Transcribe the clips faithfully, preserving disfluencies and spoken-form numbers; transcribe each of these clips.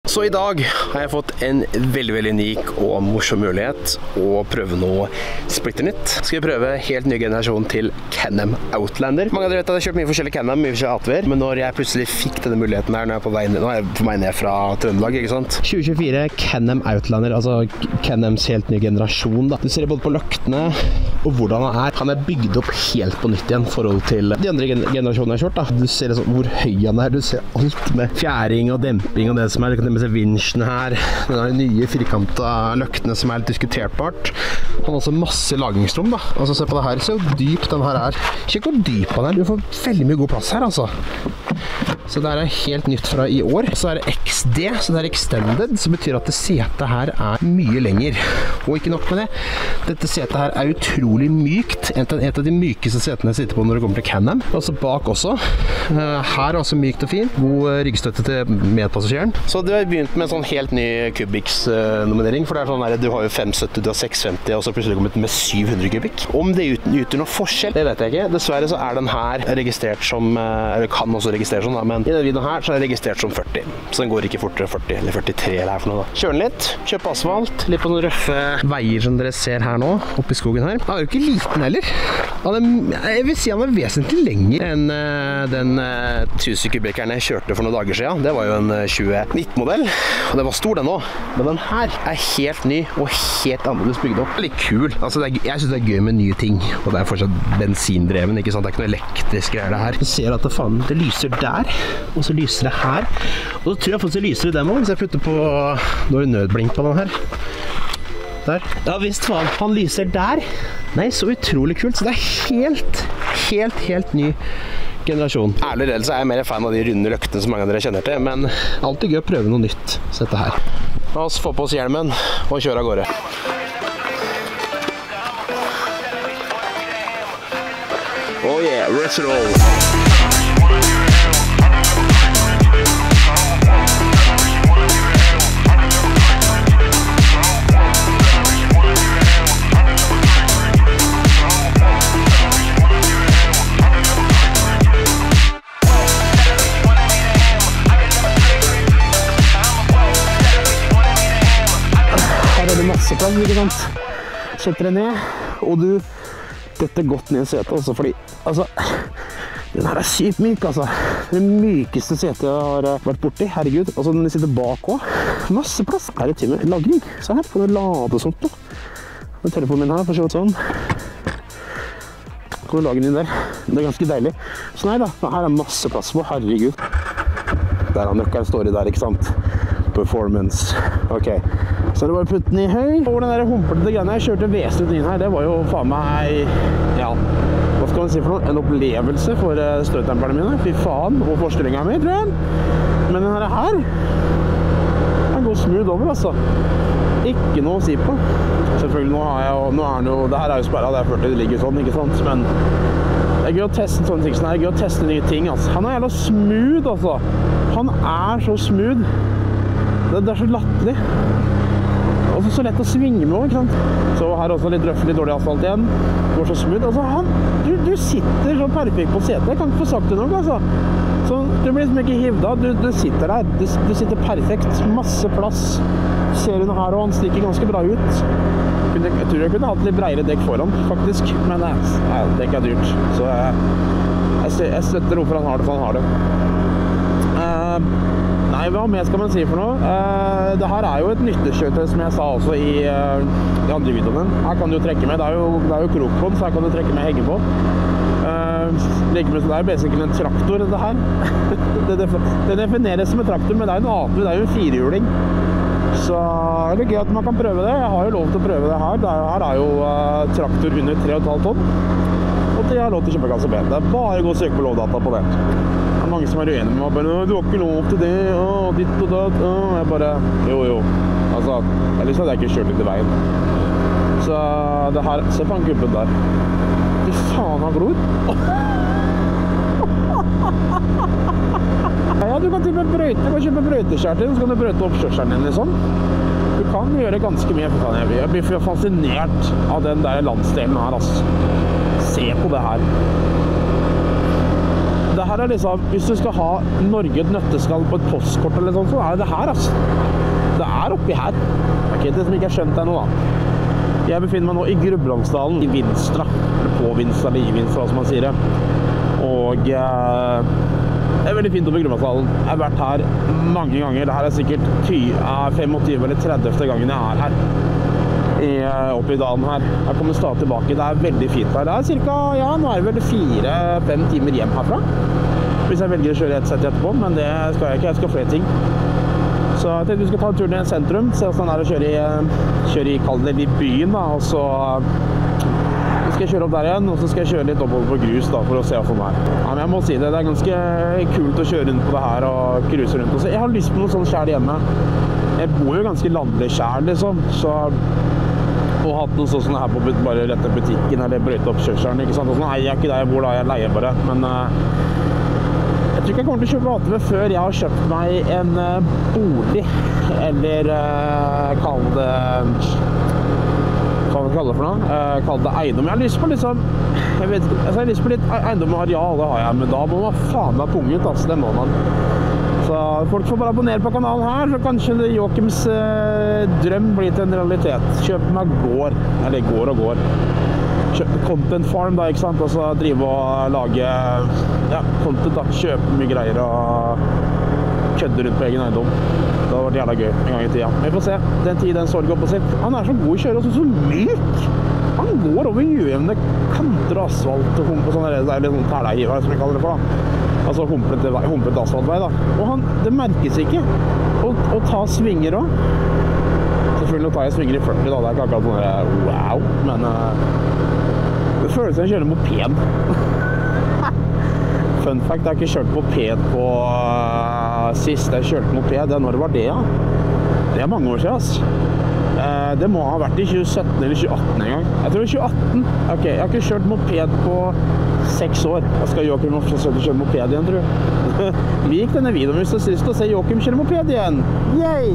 Så i dag har jeg fått en veldig, veldig unik og morsom mulighet å prøve noe splitter nytt. Skal vi prøve helt ny generasjon til Can-Am Outlander. Mange av dere vet at jeg har kjørt mye forskjellige Can-Am, mye forskjellige A T V-er, men når jeg plutselig fikk denne muligheten her, når jeg er på vei ned, nå er jeg på vei ned fra Trøndelag, ikke sant? tjue tjuefire Can-Am Outlander, altså Can-Ams helt ny generasjon da. Du ser både på løktene og hvordan han er. Han er bygd opp helt på nytt igjen i forhold til de andre gen generasjonene jeg har kjørt da. Du ser liksom hvor høy han er, du ser alt med fjæring og demping og det som er, du kan se vinsjen her, den nye firkanta løktene som er litt diskuterbart. Han har også masse lagringsrom da. Altså se på det her, se hvor dyp den her er. Kjekk hvor dyp han er, du får veldig mye god plass her altså. Så det er helt nytt fra i år. Så er det X D, så det er Extended, som betyr at det setet her er mye lenger. Og ikke nok med det, dette setet her er utrolig mykt. Et av, et av de mykeste setene jeg sitter på når det kommer til Can-Am. Også bak også. Her er også mykt og fint. God ryggstøtte til medpassasjeren. Så det har begynt med en sånn helt ny Kubix-nominering, for det er sånn her, du har jo fem sytti, du har seks femti, og så plutselig kommet med syv hundre kubikk. Om det utgjør noe forskjell, det vet jeg ikke. Dessverre så er den her registrert som, eller kan også registreres sånn da, men i denne videoen her så er det registrert som førti. Så den går ikke fortere førti, eller førtitre eller her for noe da. Kjør den litt, kjøp asfalt, litt på noen røffe veier som dere ser her nå, oppe i skogen her. Han er jo ikke liten heller. Han er, jeg vil si han er vesentlig lenger enn uh, den uh, tusen kubikkeren jeg kjørte for noen dager siden. Det var jo en uh, tjue nitten-modell, og det var stor den også. Men den her er helt ny og helt annerledes bygd opp. Litt kul. Altså, det er, jeg synes det er gøy med nye ting, og det er fortsatt bensindreven, ikke sant? Det er ikke noe elektrisk greier det her. Du ser at det, faen, det lyser der, og så lyser det her. Og så tror jeg faktisk det lyser i dem også, hvis jeg putter på noe nødblink på den her. Der. Ja visst faen, han lyser der. Nei, så utrolig kult, så det er helt, helt, helt ny generasjon. Ærlig redd så er jeg mer fan av de runde løktene som mange av dere kjenner til, men alltid gøy å prøve noe nytt, så dette her. La oss få på oss hjelmen og kjøre av gårde. Oh yeah, let's roll! Masse plass, ikke sant? Setter deg ned, og du detter godt ned i setet også, fordi, altså, den her er sykt myk, altså. Det mykeste setet jeg har vært borti, herregud. Altså, den sitter bak også. Masse plass. Her er det til med lagring. Se her, får du lade sånt nå. Og telefonen min her, for å se ut sånn. Kan du lage den inn der. Det er ganske deilig. Så nei da, her er masse plass på, herregud. Der har nøkkelen står i der, ikke sant? Performance. Ok. Så er det bare å putte den i høy. Og den der humpelete greiene jeg kjørte vesentlig inn her, det var jo faen meg, ja, hva skal man si for noe? En opplevelse for støttemperne mine. Fy faen, og forstillingen min, tror jeg. Men den her, den går smooth over, altså. Ikke noe å si på. Selvfølgelig, nå har jeg jo, nå er den jo, det her er jo sperret, det er førti, det ligger sånn, ikke sant? Men det er gøy å teste sånne ting, det er gøy å teste nye ting, altså. Han er jævla smooth, altså. Han er så smooth. Det, det er så latterlig. Og så lett å svinge med, ikke sant? Så her også litt røff, litt dårlig asfalt igjen. Det går så smooth. Altså, han, du, du sitter så perfekt på setet. Jeg kan ikke få sagt det nok, altså. Så du blir liksom ikke hivd av. Du, du sitter der. Du, du sitter perfekt. Masse plass. Ser hun her, og han stikker ganske bra ut. Jeg tror jeg kunne hatt litt bredere dekk foran, faktisk. Men nei, dekk er dyrt. Så jeg, jeg, jeg støtter hvorfor han har det, for han har det. Uh, Nei, hva mer skal man si for noe? Uh, det her er jo et nyttekjøretøy, som jeg sa også i uh, de andre videoene. Her kan du jo trekke med, det er jo, det er jo krok på den, så her kan du trekke med hegge på. Uh, like med, det er jo basically en traktor, dette her. det, det, det defineres som en traktor, men det er jo en A T V, det er jo en firehjuling. Så det er gøy at man kan prøve det. Jeg har jo lov til å prøve det her. Det er, her er jo uh, traktor under tre komma fem tonn. Og jeg har lov til å kjøpe klasse B. Det er bare å gå og søke på lovdata på det. Det er mange som er uenige med meg, bare, du har ikke lov til det, og ditt og datt, og jeg bare, jo jo, altså, ellers hadde jeg ikke kjørt litt i veien. Så det her, se på han gubben der. Fy faen, han glor. Ja, du kan til og med brøyte, du kan kjøpe brøyteskjær til, så kan du brøyte opp kjørselen din liksom. Du kan gjøre ganske mye, for faen, jeg blir fascinert av den der landsdelen her, altså. Se på det her. det her er liksom, hvis du skal ha Norge et nøtteskall på et postkort eller sånt, så er det det her, altså. Det er oppi her. Det er ikke det som ikke er skjønt ennå, da. Jeg befinner meg nå i Grublandsdalen, i Vinstra. Eller på Vinstra, eller i Vinstra, som man sier det. Og eh, det er veldig fint oppe i Grublandsdalen. Jeg har vært her mange ganger. Dette er sikkert tjuefem eller tredve gangen jeg er her. I, oppe i dalen her. Jeg kommer stadig tilbake. Det er veldig fint her. Det er cirka, ja, nå er det vel fire fem timer hjem herfra. Hvis jeg velger å kjøre et sett etterpå, men det skal jeg ikke. Jeg skal flere ting. Så jeg tenkte vi skal ta en tur ned i sentrum, se hvordan det er å kjøre i, kjøre i, kall det, i byen da, og så skal jeg kjøre opp der igjen, og så skal jeg kjøre litt oppover på grus da, for å se hvordan det er. Ja, men jeg må si det, det er ganske kult å kjøre rundt på det her og cruise rundt. Og så jeg har lyst på noe sånn skjær hjemme. Jeg bor jo ganske landlig skjær, liksom, så og hatt noe sånn her på bare rette butikken eller brøyte opp kjørselen, ikke sant? Og sånn eier jeg ikke der jeg bor da, jeg leier bare, men uh, jeg tror ikke jeg kommer til å kjøpe A T V før jeg har kjøpt meg en uh, bolig, eller uh, kall det, hva kan vi kalle det for noe? Uh, kall det eiendom. Jeg har lyst på liksom, jeg vet ikke, altså jeg har lyst på litt eiendom og areal, det har jeg, men da må man faen meg punge ut, altså, det må man. Så folk får bare abonnere på kanalen her, så kanskje Joakims uh, drøm blir til en realitet. Kjøp meg gård, eller gård og gård. Kjøpe content farm da, ikke sant? Og så drive og lage ja, content da, kjøpe mye greier og kødde rundt på egen eiendom. Det har vært jævla gøy en gang i tida. Vi får se, den tid, den sorg opp på sitt. Han er så god å kjøre, og så myk! Han går over ujevne kanter og asfalt og humper sånn, det er litt sånn perleihiver som jeg kaller det for da. Altså humpet, humpet asfaltvei da. Og han, det merkes ikke å, å ta svinger også. Selvfølgelig tar jeg svinger i førti da, det er ikke akkurat sånn der, wow, men uh, det føles som jeg kjører moped. Fun fact, jeg har ikke kjørt moped på uh, sist jeg kjørte moped, når var det ja? Det er mange år siden, ass. Uh, det må ha vært i tjue sytten eller tjue atten en gang. Jeg tror tjue atten. Ok, jeg har ikke kjørt moped på seks år. Jeg skal Joakim nå kjøre moped igjen, tror jeg. Lik denne videoen hvis du har lyst til å se Joakim kjøre moped igjen. Yay!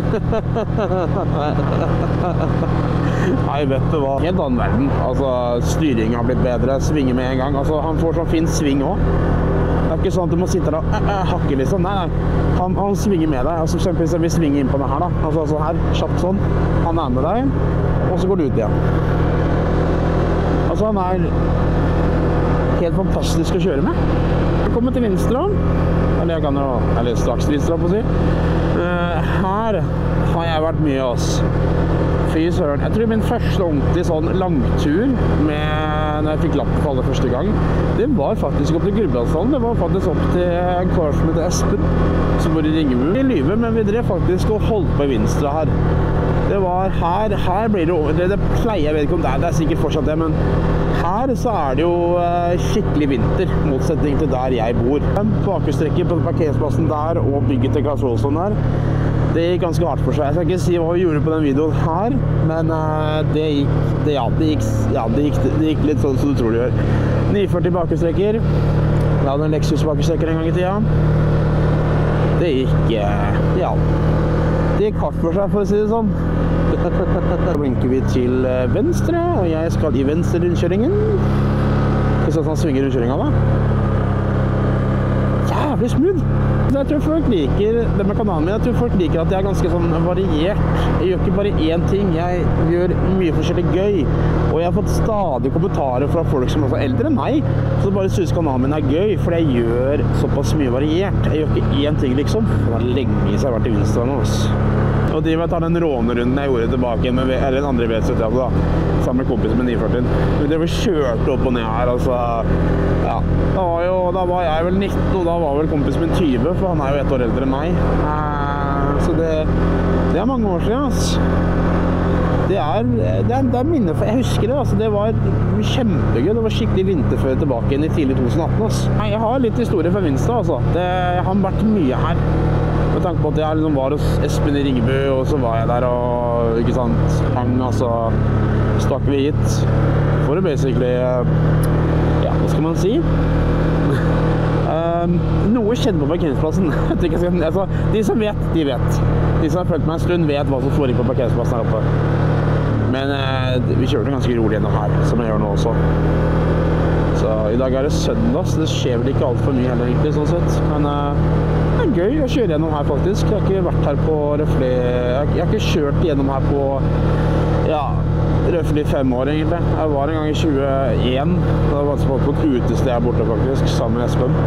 Nei, vet du hva? Helt annen verden. Altså, styringen har blitt bedre, svinger med en gang. Altså, han får sånn fin sving også. Det er ikke sånn at du må sitte der og øh, øh, hakke liksom. Nei, nei. Han, han svinger med deg. Altså, eksempel hvis vi svinger inn på det her da. Altså, altså her, kjapt sånn. Han er med deg, og så går du ut igjen. Altså, han er helt fantastisk å kjøre med. Velkommen til Vinstra. Eller jeg kan jo, eller straks Vinstra på å si. Uh, her har jeg vært mye, ass. Fy søren. Jeg tror min første ordentlig sånn langtur med, når jeg fikk lappen for aller første gang, det var faktisk opp til Grublandsdalen. Det var faktisk opp til en kar som heter Espen, som bor i Ringebu. I Lyve, men vi drev faktisk og holdt på i Vinstra her. Det var her, her blir det, det, det pleier, jeg vet ikke om det er, det er sikkert fortsatt det, men her så er det jo uh, skikkelig vinter, motsetning til der jeg bor. Bakestrekker på parkeringsplassen der og bygget til Claes Olsson der. Det gikk ganske hardt for seg. Jeg skal ikke si hva vi gjorde på den videoen her, men uh, det, gikk, det, ja, det, gikk, ja, det, gikk, det gikk litt sånn som du tror det gjør. ni førti bakestrekker. Jeg hadde en Lexus bakestrekker en gang i tida. Det gikk, uh, ja, det gikk hardt for seg, for å si det sånn. Da blinker vi til venstre, og jeg skal i venstre rundkjøringen. Ikke sånn at han svinger rundkjøringen da. Jævlig smooth! Jeg tror folk liker det med kanalen min. Jeg tror folk liker at jeg er ganske sånn variert. Jeg gjør ikke bare én ting. Jeg gjør mye forskjellig gøy. Og jeg har fått stadig kommentarer fra folk som er eldre enn meg, som bare synes kanalen min er gøy, for jeg gjør såpass mye variert. Jeg gjør ikke én ting, liksom. Det var lenge siden jeg har vært i Vinstra nå, altså. Og de vet ta den rånerunden jeg gjorde tilbake med, eller den andre V sytti da, sammen med kompisen med ni førti. Men det var kjørt opp og ned her, altså. Ja, da var, jo, da var jeg vel nitten, og da var vel kompisen min tyve, for han er jo ett år eldre enn meg. Så det, det er mange år siden, altså. Det er, det er, det er minne, for jeg husker det, altså. Det var kjempegøy, det var skikkelig vinterføre tilbake igjen i tidlig to tusen atten, altså. Nei, jeg har litt historie fra Vinstra, altså. Det, jeg har vært mye her. Med tanke på at jeg liksom var hos Espen i Ringebu, og så var jeg der og, ikke sant, hang, altså, stakk vi hit. For å basically, ja, hva skal man si? um, noe skjedde på parkeringsplassen. Altså, de som vet, de vet. De som har følt meg en stund vet hva som foregikk på parkeringsplassen her oppe. Men uh, vi kjørte ganske rolig gjennom her, som jeg gjør nå også. Så Så i dag er det søndag, så det skjer vel ikke alt for mye heller egentlig, sånn sett. Men uh, det er gøy å kjøre gjennom her faktisk. Jeg har ikke vært her på røffelig... Jeg har, jeg har ikke kjørt gjennom her på, ja, røffelig fem år egentlig. Jeg var en gang i tjueen. Da var jeg på et utested her borte faktisk, sammen med Espen.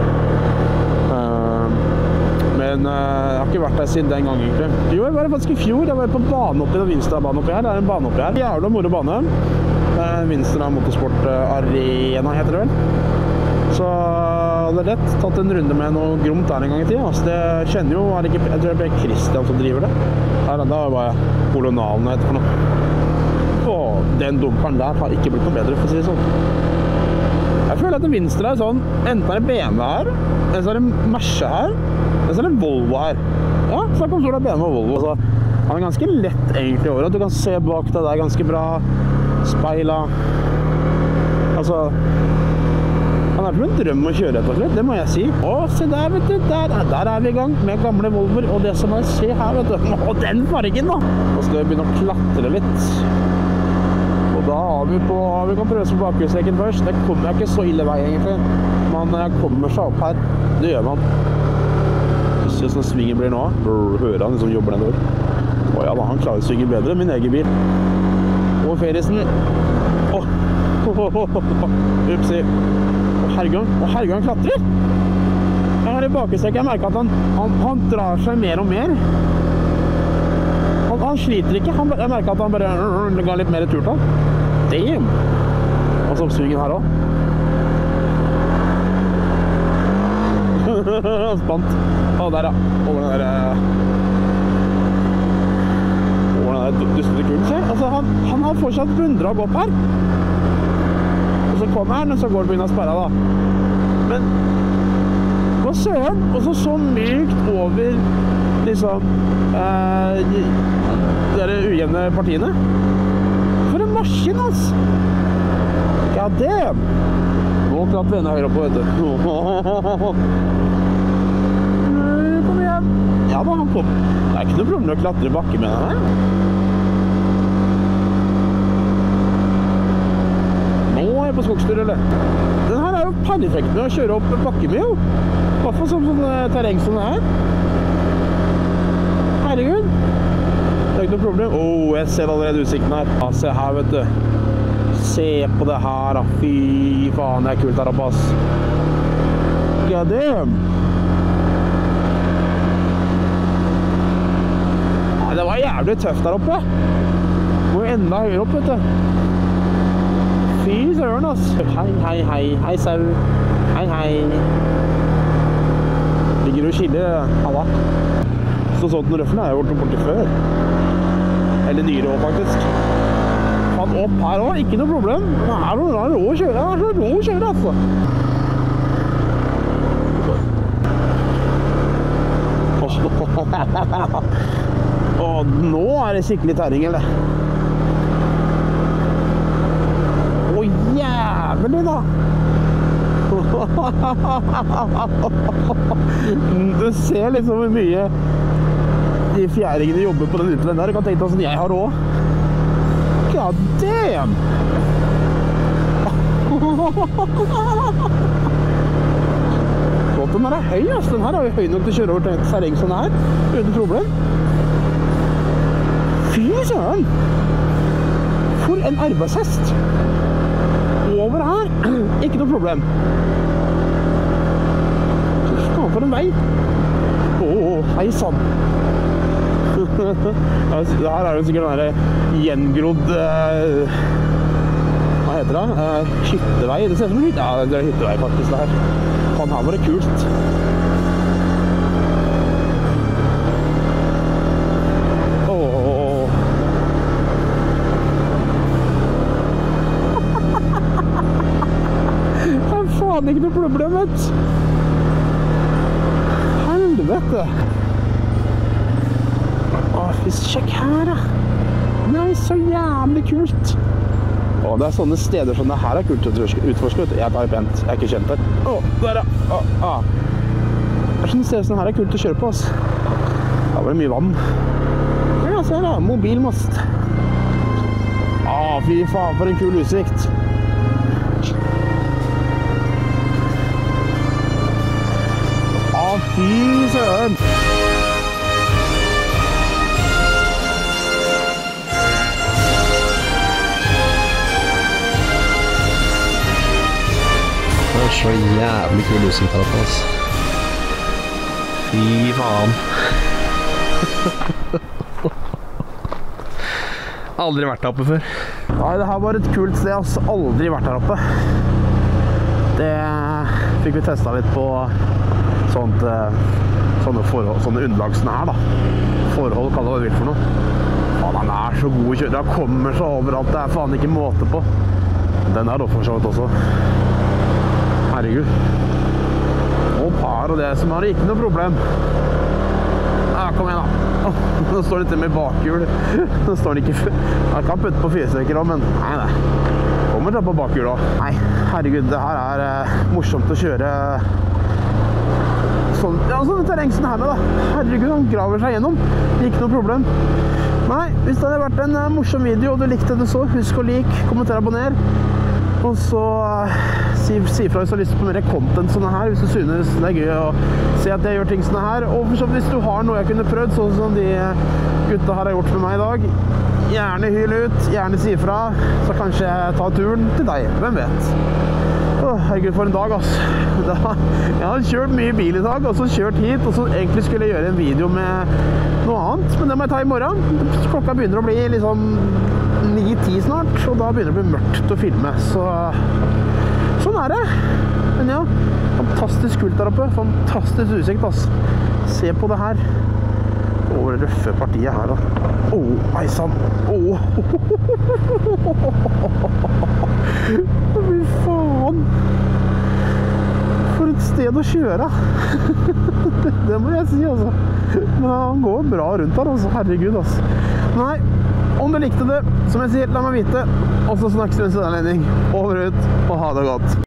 Uh, men uh, jeg har ikke vært her siden den gang egentlig. Jo, jeg var faktisk i fjor. Jeg var på bane oppi, den Vinstra-banen oppi her. Det er en bane oppi her. Jævla moro bane. Vinstra Motorsport Arena heter det vel. Så det er lett. Tatt en runde med noe gromt der en gang i tiden. Altså, det kjenner jo, er det ikke, jeg tror det er Christian som driver det. Her, da var jeg Polonalen heter for noe. Og den dumperen der har ikke blitt noe bedre, for å si det sånn. Jeg føler at den Vinstra er sånn, enten er det B M W her, eller så er det Merce her, eller så er det Volvo her. Ja, så er det B M W og Volvo. Altså, han er ganske lett egentlig i året. Du kan se bak deg, det er ganske bra. Speila. Altså, han er ikke en drøm å kjøre etter slett, det må jeg si. Å, se der, vet du, der, der er vi i gang med gamle Volvoer, og det som er, se her, vet du, og den fargen da. Nå skal vi begynne å klatre litt. Og da har vi på, vi kan prøve oss på bakhjulstrekken først. Det kommer ikke så ille vei egentlig, men jeg kommer seg opp her, det gjør man. Se hvordan svingen blir nå, hører han liksom jobber den over. Å ja da, han klarer å svinge bedre enn min egen bil. Og Ferrisen. Åh, oh, oh, oh, oh. Upsi. Å herregud, å herregud, han klatrer. Jeg har i bakestrekket, jeg merker at han, han, han drar seg mer og mer. Han, han sliter ikke, han, jeg merker at han bare uh, ga litt mer turtall. Damn. Og så oppsvingen her også. Spant. Å, der ja. Over den der... dustete kulen, se. Altså, han, han har fortsatt bunndrag opp her. Og så kommer han, og så går det på grunn av sperra, da. Men, hva søren? Og så så mykt over, liksom, eh, de, de der ujevne partiene. For en maskin, altså! God damn! Nå klatt vi enda høyre opp på, vet du. Kom igjen! Ja da, han kom. Det er ikke noe problem å klatre i bakke med den her. På skogstur, eller? Den her er jo perfekt med å kjøre opp bakke med, jo. Hvorfor sånn, sånn terreng som det er? Herregud. Det er ikke noe problem. Åh, oh, jeg ser allerede utsikten her. Ja, se her, vet du. Se på det her, da. Fy faen, det er kult her oppe, ass. God damn. Ja, det var jævlig tøft der oppe. Må jo enda høyere opp, vet du. Fy søren, ass. Hei, hei, hei. Hei, sau. Hei, hei. Ligger og skiller, alla. Så sånn den røffelen er jo vært borti før. Eller nyere også, faktisk. Fatt opp her også, ikke noe problem. Men her er det rå å kjøre. Det er så rå å kjøre, altså. Og nå er det skikkelig terreng, eller? Å, jævlig da! Du ser liksom hvor mye de fjæringene jobber på den utelen der. Du kan tenke deg sånn jeg har også. God damn! Den her er høy, ass. Den her er jo høy nok til å kjøre over til terreng sånn her, uten problem. Fy søren! For en arbeidshest! Over her, ikke noe problem. Faen for en vei. Åh, hei sann. Det her er jo sikkert den der gjengrodd, uh, hva heter det? Uh, hyttevei. Det ser ut som en hytte. Ja, det er hyttevei faktisk det her. Faen, her var det kult. Ikke noe problem, vet. Helvete. Åh, fys, sjekk her, da. Nei, så jævlig kult. Åh, det er sånne steder som det her er kult å utforske, vet du. Jeg tar pent, jeg er ikke kjent her. Åh, der, ja. Åh, ah. Det er sånne steder som det her er kult å kjøre på, ass. Da var det mye vann. Ja, se da, mobilmast. Åh, fy faen, for en kul utsikt. Fy søren! Det er så jævlig kul utsikt her oppe, altså. Fy faen. Aldri vært der oppe før. Nei, det her var et kult sted, altså. Aldri vært her oppe. Det fikk vi testet litt på sånt, sånne, forhold, sånne underlagsene her, da. Forhold, kall det hva du vil for noe. Faen, han er så god å kjøre. Han kommer så overalt. Det er faen ikke måte på. Den er oppe for så vidt også. Herregud. Og par og det som har ikke noe problem. Ja, kom igjen da. Åh, nå står det til med bakhjul. Nå står det ikke... Jeg kan putte på fyrstrekker også, men nei, nei. Kommer til på bakhjul også. Nei, herregud, det her er eh, morsomt å kjøre sånn, ja, sånne terrengsene her med da. Herregud, han graver seg gjennom. Ikke noe problem. Nei, hvis det hadde vært en eh, morsom video, og du likte det så, husk å like, kommenter, abonner. Og så uh, si, si fra hvis du har lyst på mer content sånne her, hvis du synes det er gøy å se at jeg gjør ting sånne her. Og for så hvis du har noe jeg kunne prøvd, sånn som de gutta her har gjort med meg i dag, gjerne hyl ut, gjerne si fra, så kanskje jeg tar turen til deg, hvem vet. Åh, herregud, for en dag, ass. Da, jeg har kjørt mye bil i dag, og så kjørt hit, og så egentlig skulle jeg gjøre en video med noe annet, men det må jeg ta i morgen. Klokka begynner å bli liksom ni ti snart, og da begynner det å bli mørkt å filme, så sånn er det. Men ja, fantastisk kult der oppe, fantastisk utsikt, ass. Se på det her. Over det røffe partiet her, da. Åh, ei sann. Åh. Fy faen. For et sted å kjøre. Det må jeg si, altså. Men han går bra rundt her, altså. Herregud, altså. Nei, om du likte det, som jeg sier, la meg vite. Og så snakkes vi en sånn anledning. Over ut, og ha det godt.